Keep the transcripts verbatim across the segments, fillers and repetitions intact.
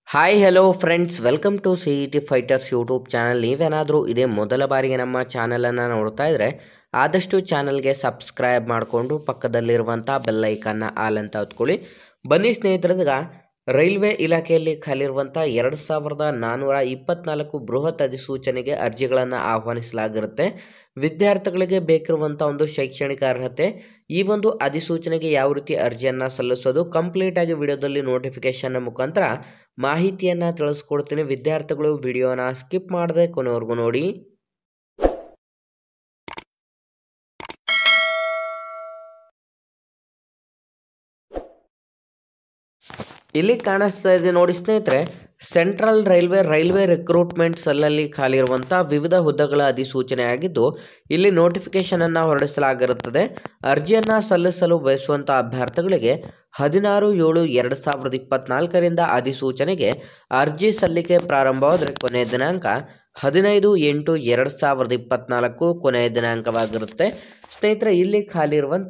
Hi hello friends, welcome to C E T fighters YouTube channel. ನೀವೇನಾದರೂ ಇದೇ ಮೊದಲ ಬಾರಿಗೆ ನಮ್ಮ ಚಾನಲನ್ನು ನೋಡ್ತಾ ಇದ್ದರೆ ಆದಷ್ಟು ಚಾನಲ್ಗೆ ಸಬ್ಸ್ಕ್ರೈಬ್ ಮಾಡಿಕೊಂಡು ಪಕ್ಕದಲ್ಲಿರುವಂಥ ಬೆಲ್ಲೈಕನ್ನ ಆಲ್ ಅಂತ ಹೊತ್ಕೊಳ್ಳಿ. ಬನ್ನಿ ಸ್ನೇಹಿತರದಾಗ ರೈಲ್ವೆ ಇಲಾಖೆಯಲ್ಲಿ ಖಾಲಿರುವಂಥ ಎರಡು ಸಾವಿರದ ನಾನ್ನೂರ ಇಪ್ಪತ್ನಾಲ್ಕು ಬೃಹತ್ ಅಧಿಸೂಚನೆಗೆ ಅರ್ಜಿಗಳನ್ನು ಆಹ್ವಾನಿಸಲಾಗಿರುತ್ತೆ. ವಿದ್ಯಾರ್ಥಿಗಳಿಗೆ ಬೇಕಿರುವಂಥ ಒಂದು ಶೈಕ್ಷಣಿಕ ಅರ್ಹತೆ, ಈ ಒಂದು ಅಧಿಸೂಚನೆಗೆ ಯಾವ ರೀತಿ ಅರ್ಜಿಯನ್ನು ಸಲ್ಲಿಸೋದು, ಕಂಪ್ಲೀಟ್ ಆಗಿ ವಿಡಿಯೋದಲ್ಲಿ ನೋಟಿಫಿಕೇಶನ್ ಮುಖಾಂತರ ಮಾಹಿತಿಯನ್ನು ತಿಳಿಸ್ಕೊಡ್ತೀನಿ. ವಿದ್ಯಾರ್ಥಿಗಳು ವಿಡಿಯೋನ ಸ್ಕಿಪ್ ಮಾಡದೆ ಕೊನೆವರೆಗೂ ನೋಡಿ. ಇಲ್ಲಿ ಕಾಣಿಸ್ತಾ ಇದೆ ನೋಡಿ ಸ್ನೇಹಿತರೆ, ಸೆಂಟ್ರಲ್ ರೈಲ್ವೆ ರೈಲ್ವೆ ರಿಕ್ರೂಟ್ಮೆಂಟ್ ಸೆಲ್ಲಲ್ಲಿ ಖಾಲಿ ಇರುವಂಥ ವಿವಿಧ ಹುದ್ದೆಗಳ ಅಧಿಸೂಚನೆ ಆಗಿದ್ದು, ಇಲ್ಲಿ ನೋಟಿಫಿಕೇಶನನ್ನು ಹೊರಡಿಸಲಾಗಿರುತ್ತದೆ. ಅರ್ಜಿಯನ್ನು ಸಲ್ಲಿಸಲು ಬಯಸುವಂಥ ಅಭ್ಯರ್ಥಿಗಳಿಗೆ ಹದಿನಾರು ಏಳು ಎರಡು ಸಾವಿರದ ಇಪ್ಪತ್ನಾಲ್ಕರಿಂದ ಅಧಿಸೂಚನೆಗೆ ಅರ್ಜಿ ಸಲ್ಲಿಕೆ ಪ್ರಾರಂಭವಾದರೆ ಕೊನೆಯ ದಿನಾಂಕ ಹದಿನೈದು ಎಂಟು ಎರಡು ಸಾವಿರದ ಇಪ್ಪತ್ನಾಲ್ಕು ಕೊನೆಯ ದಿನಾಂಕವಾಗಿರುತ್ತೆ. ಸ್ನೇಹಿತರೆ, ಇಲ್ಲಿ ಖಾಲಿ ಇರುವಂಥ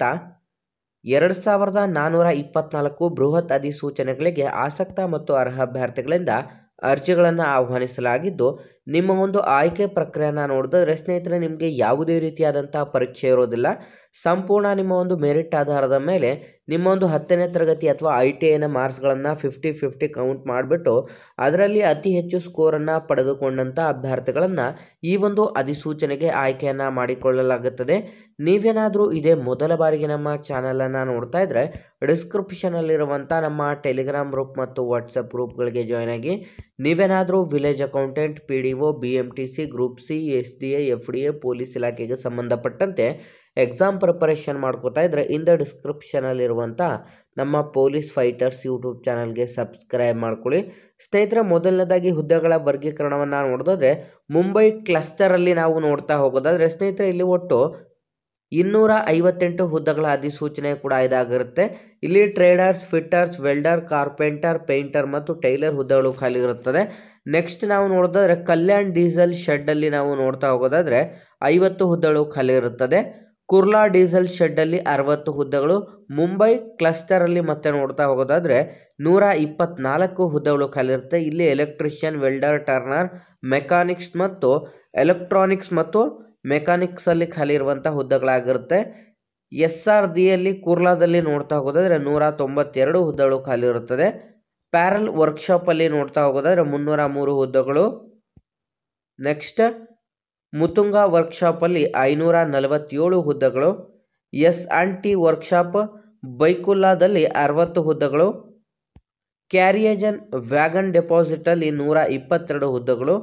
ಎರಡು ಸಾವಿರದ ನಾನ್ನೂರ ಇಪ್ಪತ್ನಾಲ್ಕು ಬೃಹತ್ ಅಧಿಸೂಚನೆಗಳಿಗೆ ಆಸಕ್ತ ಮತ್ತು ಅರ್ಹ ಅಭ್ಯರ್ಥಿಗಳಿಂದ ಅರ್ಜಿಗಳನ್ನು ಆಹ್ವಾನಿಸಲಾಗಿದ್ದು, ನಿಮ್ಮ ಒಂದು ಆಯ್ಕೆ ಪ್ರಕ್ರಿಯೆಯನ್ನು ನೋಡಿದ್ರೆ ಸ್ನೇಹಿತರೆ, ನಿಮಗೆ ಯಾವುದೇ ರೀತಿಯಾದಂಥ ಪರೀಕ್ಷೆ ಇರೋದಿಲ್ಲ. ಸಂಪೂರ್ಣ ನಿಮ್ಮ ಒಂದು ಮೆರಿಟ್ ಆಧಾರದ ಮೇಲೆ ನಿಮ್ಮ ಒಂದು ಹತ್ತನೇ ತರಗತಿ ಅಥವಾ ಐ ಟಿ ಐನ ಮಾರ್ಕ್ಸ್ಗಳನ್ನು ಫಿಫ್ಟಿ ಫಿಫ್ಟಿ ಕೌಂಟ್ ಮಾಡಿಬಿಟ್ಟು ಅದರಲ್ಲಿ ಅತಿ ಹೆಚ್ಚು ಸ್ಕೋರನ್ನು ಪಡೆದುಕೊಂಡಂಥ ಅಭ್ಯರ್ಥಿಗಳನ್ನು ಈ ಒಂದು ಅಧಿಸೂಚನೆಗೆ ಆಯ್ಕೆಯನ್ನು ಮಾಡಿಕೊಳ್ಳಲಾಗುತ್ತದೆ. ನೀವೇನಾದರೂ ಇದೇ ಮೊದಲ ಬಾರಿಗೆ ನಮ್ಮ ಚಾನಲನ್ನು ನೋಡ್ತಾ ಇದ್ದರೆ ಡಿಸ್ಕ್ರಿಪ್ಷನಲ್ಲಿರುವಂಥ ನಮ್ಮ ಟೆಲಿಗ್ರಾಮ್ ಗ್ರೂಪ್ ಮತ್ತು ವಾಟ್ಸಪ್ ಗ್ರೂಪ್ಗಳಿಗೆ ಜಾಯ್ನ್ ಆಗಿ. ನೀವೇನಾದರೂ village accountant, P D O, B M T C, group C, S D A, F D A, police ಇಲಾಖೆಗೆ ಸಂಬಂಧಪಟ್ಟಂತೆ ಎಕ್ಸಾಮ್ ಪ್ರಿಪರೇಷನ್ ಮಾಡ್ಕೋತಾ ಇದ್ದರೆ ಇಂದ ಡಿಸ್ಕ್ರಿಪ್ಷನಲ್ಲಿರುವಂಥ ನಮ್ಮ ಪೊಲೀಸ್ ಫೈಟರ್ಸ್ ಯೂಟ್ಯೂಬ್ ಚಾನಲ್ಗೆ ಸಬ್ಸ್ಕ್ರೈಬ್ ಮಾಡ್ಕೊಳ್ಳಿ. ಸ್ನೇಹಿತರೆ, ಮೊದಲನೇದಾಗಿ ಹುದ್ದೆಗಳ ವರ್ಗೀಕರಣವನ್ನು ನೋಡೋದಾದರೆ ಮುಂಬೈ ಕ್ಲಸ್ಟರಲ್ಲಿ ನಾವು ನೋಡ್ತಾ ಹೋಗೋದಾದರೆ ಸ್ನೇಹಿತರೆ, ಇಲ್ಲಿ ಒಟ್ಟು ಇನ್ನೂರ ಐವತ್ತೆಂಟು ಹುದ್ದೆಗಳ ಅಧಿಸೂಚನೆ ಕೂಡ ಇದಾಗಿರುತ್ತೆ. ಇಲ್ಲಿ traders, fitters, welder, carpenter, painter ಮತ್ತು ಟೈಲರ್ ಹುದ್ದೆಗಳು ಖಾಲಿ ಇರುತ್ತದೆ. ನೆಕ್ಸ್ಟ್ ನಾವು ನೋಡೋದಾದ್ರೆ ಕಲ್ಯಾಣ್ ಡೀಸೆಲ್ ಶೆಡ್ಡಲ್ಲಿ ನಾವು ನೋಡ್ತಾ ಹೋಗೋದಾದರೆ ಐವತ್ತು ಹುದ್ದೆಗಳು ಖಾಲಿ ಇರುತ್ತದೆ. ಕುರ್ಲಾ ಡೀಸೆಲ್ ಶೆಡ್ಡಲ್ಲಿ ಅರವತ್ತು ಹುದ್ದೆಗಳು. ಮುಂಬೈ ಕ್ಲಸ್ಟರಲ್ಲಿ ಮತ್ತೆ ನೋಡ್ತಾ ಹೋಗೋದಾದರೆ ನೂರ ಇಪ್ಪತ್ನಾಲ್ಕು ಹುದ್ದೆಗಳು ಖಾಲಿ ಇರುತ್ತೆ. ಇಲ್ಲಿ ಎಲೆಕ್ಟ್ರಿಷಿಯನ್, ವೆಲ್ಡರ್, ಟರ್ನರ್, ಮೆಕ್ಯಾನಿಕ್ಸ್ ಮತ್ತು ಎಲೆಕ್ಟ್ರಾನಿಕ್ಸ್ ಮತ್ತು ಮೆಕ್ಯಾನಿಕ್ಸಲ್ಲಿ ಖಾಲಿ ಇರುವಂಥ ಹುದ್ದೆಗಳಾಗಿರುತ್ತೆ. ಎಸ್ ಆರ್ ದಿಯಲ್ಲಿ ಕುರ್ಲಾದಲ್ಲಿ ನೋಡ್ತಾ ಹೋಗೋದಾದರೆ ನೂರ ತೊಂಬತ್ತೆರಡು ಹುದ್ದೆಗಳು ಖಾಲಿ ಇರುತ್ತದೆ. ಪ್ಯಾರಲ್ ವರ್ಕ್ಶಾಪಲ್ಲಿ ನೋಡ್ತಾ ಹೋಗೋದಾದರೆ ಮುನ್ನೂರ ಮೂರು ಹುದ್ದೆಗಳು. ನೆಕ್ಸ್ಟ್ ಮುತುಂಗ ವರ್ಕ್ಶಾಪಲ್ಲಿ ಐನೂರ ನಲವತ್ತೇಳು ಹುದ್ದೆಗಳು. ಎಸ್ ಆ್ಯಂಡ್ ಟಿ ವರ್ಕ್ಶಾಪ್ ಬೈಕುಲ್ಲಾದಲ್ಲಿ ಅರವತ್ತು ಹುದ್ದೆಗಳು. ಕ್ಯಾರಿಯೇಜನ್ ವ್ಯಾಗನ್ ಡೆಪಾಸಿಟಲ್ಲಿ ನೂರ ಇಪ್ಪತ್ತೆರಡು ಹುದ್ದೆಗಳು.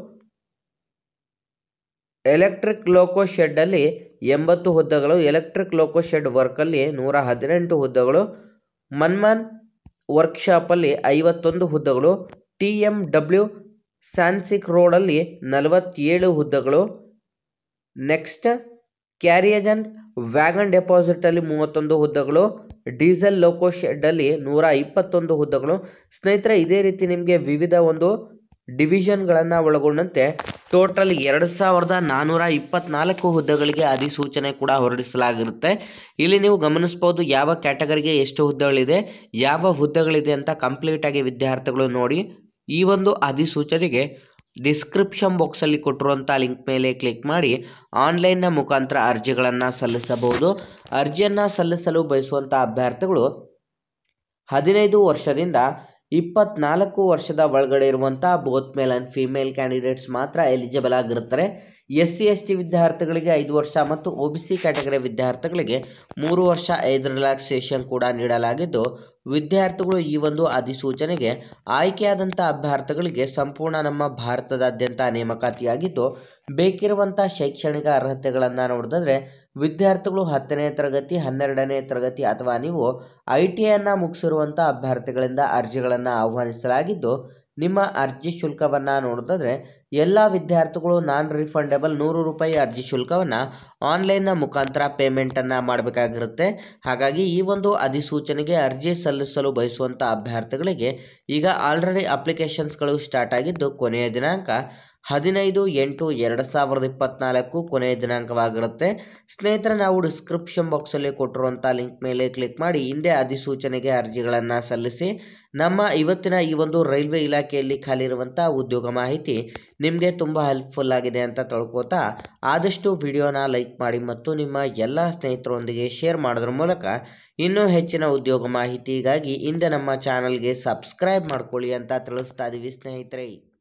ಎಲೆಕ್ಟ್ರಿಕ್ ಲೋಕೋ ಶೆಡ್ಡಲ್ಲಿ ಎಂಬತ್ತು ಹುದ್ದೆಗಳು. ಎಲೆಕ್ಟ್ರಿಕ್ ಲೋಕೋ ಶೆಡ್ ವರ್ಕಲ್ಲಿ ನೂರ ಹದಿನೆಂಟು ಹುದ್ದೆಗಳು. ಮನ್ಮನ್ ವರ್ಕ್ಶಾಪಲ್ಲಿ ಐವತ್ತೊಂದು ಹುದ್ದೆಗಳು. ಟಿ ಎಮ್ ಡಬ್ಲ್ಯೂ ಸ್ಯಾನ್ಸಿಕ್ ರೋಡಲ್ಲಿ ನಲವತ್ತೇಳು ಹುದ್ದೆಗಳು. ನೆಕ್ಸ್ಟ್ ಕ್ಯಾರಿಯೇಜನ್ ವ್ಯಾಗನ್ ಡೆಪಾಸಿಟಲ್ಲಿ ಮೂವತ್ತೊಂದು ಹುದ್ದೆಗಳು. ಡೀಸೆಲ್ ಲೋಕೋ ಶೆಡ್ಡಲ್ಲಿ ನೂರ ಇಪ್ಪತ್ತೊಂದು ಹುದ್ದೆಗಳು. ಸ್ನೇಹಿತರೆ, ಇದೇ ರೀತಿ ನಿಮಗೆ ವಿವಿಧ ಒಂದು ಡಿವಿಷನ್ಗಳನ್ನು ಒಳಗೊಂಡಂತೆ ಟೋಟಲ್ ಎರಡು ಸಾವಿರದ ನಾನ್ನೂರ ಇಪ್ಪತ್ನಾಲ್ಕು ಹುದ್ದೆಗಳಿಗೆ ಅಧಿಸೂಚನೆ ಕೂಡ ಹೊರಡಿಸಲಾಗಿರುತ್ತೆ. ಇಲ್ಲಿ ನೀವು ಗಮನಿಸ್ಬೋದು ಯಾವ ಕ್ಯಾಟಗರಿಗೆ ಎಷ್ಟು ಹುದ್ದೆಗಳಿದೆ, ಯಾವ ಹುದ್ದೆಗಳಿದೆ ಅಂತ ಕಂಪ್ಲೀಟಾಗಿ ವಿದ್ಯಾರ್ಥಿಗಳು ನೋಡಿ. ಈ ಒಂದು ಅಧಿಸೂಚನೆಗೆ ಡಿಸ್ಕ್ರಿಪ್ಷನ್ ಬಾಕ್ಸಲ್ಲಿ ಕೊಟ್ಟಿರುವಂಥ ಲಿಂಕ್ ಮೇಲೆ ಕ್ಲಿಕ್ ಮಾಡಿ ಆನ್ಲೈನ್ನ ಮುಖಾಂತರ ಅರ್ಜಿಗಳನ್ನು ಸಲ್ಲಿಸಬಹುದು. ಅರ್ಜಿಯನ್ನು ಸಲ್ಲಿಸಲು ಬಯಸುವಂಥ ಅಭ್ಯರ್ಥಿಗಳು ಹದಿನೈದು ವರ್ಷದಿಂದ ಇಪ್ಪತ್ನಾಲ್ಕು ವರ್ಷದ ಒಳಗಡೆ ಇರುವಂಥ both male and female candidates ಮಾತ್ರ ಎಲಿಜಿಬಲ್ ಆಗಿರ್ತಾರೆ. ಎಸ್ ಸಿ ಎಸ್ ಟಿ ವಿದ್ಯಾರ್ಥಿಗಳಿಗೆ ಐದು ವರ್ಷ ಮತ್ತು ಒ ಬಿ ಸಿ ಕ್ಯಾಟಗರಿ ವಿದ್ಯಾರ್ಥಿಗಳಿಗೆ ಮೂರು ವರ್ಷ ಏಜ್ ರಿಲ್ಯಾಕ್ಸೇಷನ್ ಕೂಡ ನೀಡಲಾಗಿದ್ದು, ವಿದ್ಯಾರ್ಥಿಗಳು ಈ ಒಂದು ಅಧಿಸೂಚನೆಗೆ ಆಯ್ಕೆಯಾದಂಥ ಅಭ್ಯರ್ಥಿಗಳಿಗೆ ಸಂಪೂರ್ಣ ನಮ್ಮ ಭಾರತದಾದ್ಯಂತ ನೇಮಕಾತಿಯಾಗಿದ್ದು, ಬೇಕಿರುವಂಥ ಶೈಕ್ಷಣಿಕ ಅರ್ಹತೆಗಳನ್ನು ನೋಡಿದ್ರೆ ವಿದ್ಯಾರ್ಥಿಗಳು ಹತ್ತನೇ ತರಗತಿ, ಹನ್ನೆರಡನೇ ತರಗತಿ ಅಥವಾ ನೀವು ಐ ಟಿ ಐಯನ್ನು ಮುಗಿಸಿರುವಂಥ ಅಭ್ಯರ್ಥಿಗಳಿಂದ ಅರ್ಜಿಗಳನ್ನು ಆಹ್ವಾನಿಸಲಾಗಿದ್ದು, ನಿಮ್ಮ ಅರ್ಜಿ ಶುಲ್ಕವನ್ನು ನೋಡಿದ್ರೆ ಎಲ್ಲ ವಿದ್ಯಾರ್ಥಿಗಳು ನಾನ್ ರಿಫಂಡೇಬಲ್ ನೂರು ರೂಪಾಯಿ ಅರ್ಜಿ ಶುಲ್ಕವನ್ನು ಆನ್ಲೈನ್ನ ಮುಖಾಂತರ ಪೇಮೆಂಟನ್ನು ಮಾಡಬೇಕಾಗಿರುತ್ತೆ. ಹಾಗಾಗಿ ಈ ಒಂದು ಅಧಿಸೂಚನೆಗೆ ಅರ್ಜಿ ಸಲ್ಲಿಸಲು ಬಯಸುವಂಥ ಅಭ್ಯರ್ಥಿಗಳಿಗೆ ಈಗ ಆಲ್ರೆಡಿ ಅಪ್ಲಿಕೇಶನ್ಸ್ಗಳು ಸ್ಟಾರ್ಟ್ ಆಗಿದ್ದು, ಕೊನೆಯ ದಿನಾಂಕ ಹದಿನೈದು ಎಂಟು ಎರಡು ಸಾವಿರದ ಇಪ್ಪತ್ತ್ನಾಲ್ಕು ಕೊನೆಯ ದಿನಾಂಕವಾಗಿರುತ್ತೆ. ಸ್ನೇಹಿತರೆ, ನಾವು ಡಿಸ್ಕ್ರಿಪ್ಷನ್ ಬಾಕ್ಸಲ್ಲಿ ಕೊಟ್ಟಿರುವಂಥ ಲಿಂಕ್ ಮೇಲೆ ಕ್ಲಿಕ್ ಮಾಡಿ ಹಿಂದೆ ಅಧಿಸೂಚನೆಗೆ ಅರ್ಜಿಗಳನ್ನು ಸಲ್ಲಿಸಿ. ನಮ್ಮ ಇವತ್ತಿನ ಈ ಒಂದು ರೈಲ್ವೆ ಇಲಾಖೆಯಲ್ಲಿ ಖಾಲಿ ಇರುವಂಥ ಉದ್ಯೋಗ ಮಾಹಿತಿ ನಿಮಗೆ ತುಂಬ ಹೆಲ್ಪ್ಫುಲ್ ಆಗಿದೆ ಅಂತ ತಿಳ್ಕೊತಾ ಆದಷ್ಟು ವಿಡಿಯೋನ ಲೈಕ್ ಮಾಡಿ ಮತ್ತು ನಿಮ್ಮ ಎಲ್ಲ ಸ್ನೇಹಿತರೊಂದಿಗೆ ಶೇರ್ ಮಾಡೋದ್ರ ಮೂಲಕ ಇನ್ನೂ ಹೆಚ್ಚಿನ ಉದ್ಯೋಗ ಮಾಹಿತಿಗಾಗಿ ಹಿಂದೆ ನಮ್ಮ ಚಾನಲ್ಗೆ ಸಬ್ಸ್ಕ್ರೈಬ್ ಮಾಡ್ಕೊಳ್ಳಿ ಅಂತ ತಿಳಿಸ್ತಾ ಇದ್ದೀವಿ ಸ್ನೇಹಿತರೆ.